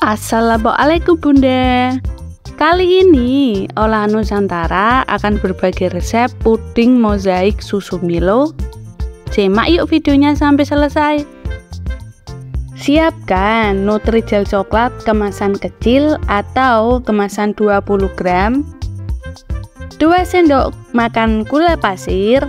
Assalamualaikum Bunda. Kali ini olahan Nusantara akan berbagi resep puding mozaik susu Milo. Simak yuk videonya sampai selesai. Siapkan Nutrijel coklat kemasan kecil atau kemasan 20 gram, 2 sendok makan gula pasir,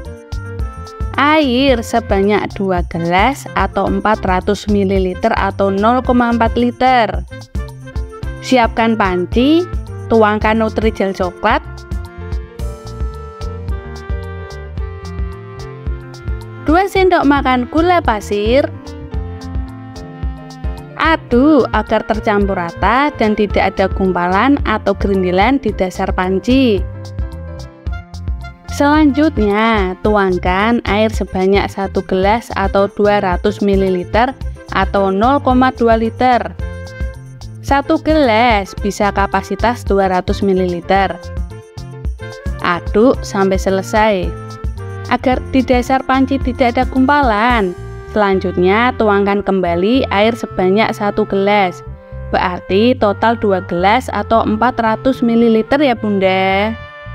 air sebanyak 2 gelas atau 400 ml atau 0,4 liter. Siapkan panci, tuangkan Nutrijel coklat, 2 sendok makan gula pasir. Aduk agar tercampur rata dan tidak ada gumpalan atau gerindilan di dasar panci. Selanjutnya, tuangkan air sebanyak 1 gelas atau 200 ml atau 0,2 liter. 1 gelas bisa kapasitas 200 ml. Aduk sampai selesai. Agar di dasar panci tidak ada gumpalan. Selanjutnya, tuangkan kembali air sebanyak 1 gelas. Berarti total 2 gelas atau 400 ml ya Bunda.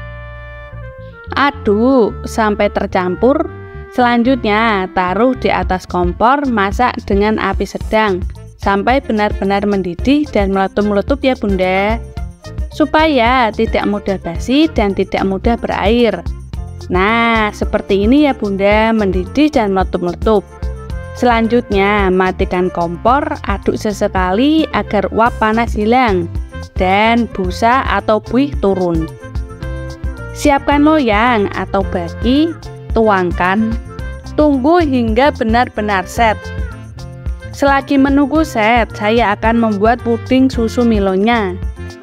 Aduk sampai tercampur. Selanjutnya taruh di atas kompor, masak dengan api sedang sampai benar-benar mendidih dan meletup-meletup ya Bunda, supaya tidak mudah basi dan tidak mudah berair. Nah, seperti ini ya Bunda, mendidih dan meletup-meletup. Selanjutnya matikan kompor, aduk sesekali agar uap panas hilang dan busa atau buih turun. Siapkan loyang atau baki, tuangkan, tunggu hingga benar-benar set. Selagi menunggu set, saya akan membuat puding susu Milonya.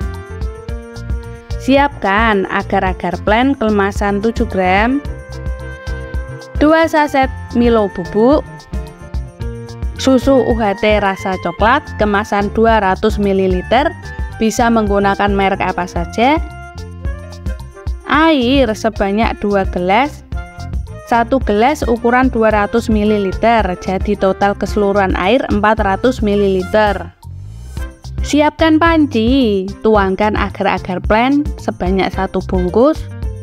Siapkan agar-agar plain kemasan 7 gram, 2 saset Milo bubuk, susu UHT rasa coklat kemasan 200 ml, bisa menggunakan merek apa saja, air sebanyak 2 gelas, 1 gelas ukuran 200 ml, jadi total keseluruhan air 400 ml. Siapkan panci, tuangkan agar-agar plain sebanyak 1 bungkus,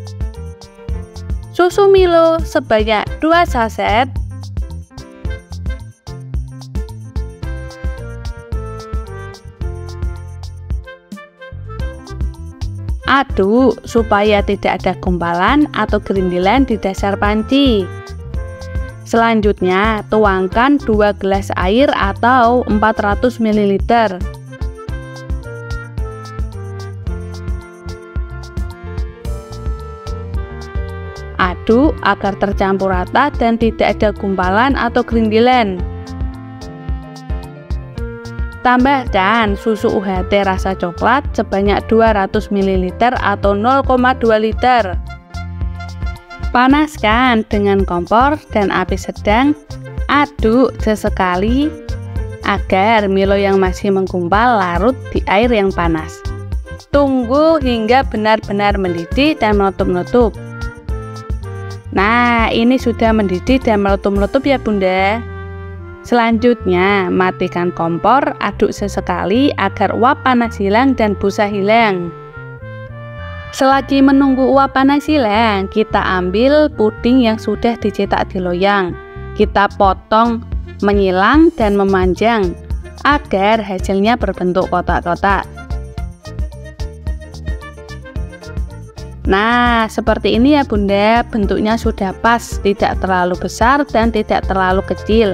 susu Milo sebanyak 2 saset, aduk supaya tidak ada gumpalan atau gerindilan di dasar panci. Selanjutnya, tuangkan 2 gelas air atau 400 ml. Aduk agar tercampur rata dan tidak ada gumpalan atau gerindilan. Tambahkan susu UHT rasa coklat sebanyak 200 ml atau 0,2 liter. Panaskan dengan kompor dan api sedang. Aduk sesekali agar Milo yang masih menggumpal larut di air yang panas. Tunggu hingga benar-benar mendidih dan meletup-meletup. Nah, ini sudah mendidih dan meletup-meletup ya Bunda. Selanjutnya, matikan kompor, aduk sesekali agar uap panas hilang dan busa hilang. Selagi menunggu uap panas hilang, kita ambil puding yang sudah dicetak di loyang. Kita potong menyilang dan memanjang agar hasilnya berbentuk kotak-kotak. Nah, seperti ini ya Bunda, bentuknya sudah pas, tidak terlalu besar dan tidak terlalu kecil.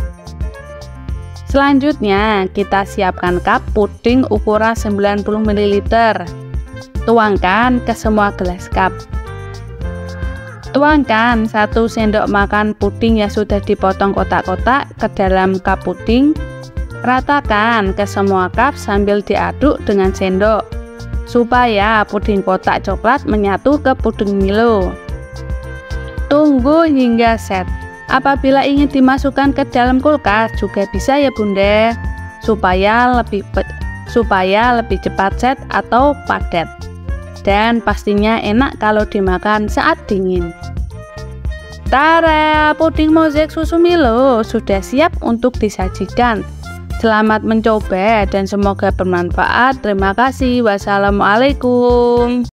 Selanjutnya, kita siapkan cup puding ukuran 90 ml. Tuangkan ke semua gelas cup. Tuangkan 1 sendok makan puding yang sudah dipotong kotak-kotak ke dalam cup puding. Ratakan ke semua cup sambil diaduk dengan sendok, supaya puding kotak coklat menyatu ke puding Milo. Tunggu hingga set. Apabila ingin dimasukkan ke dalam kulkas juga bisa ya Bunda, supaya lebih cepat set atau padat. Dan pastinya enak kalau dimakan saat dingin. Tara, puding mozaik susu Milo sudah siap untuk disajikan. Selamat mencoba dan semoga bermanfaat. Terima kasih. Wassalamualaikum.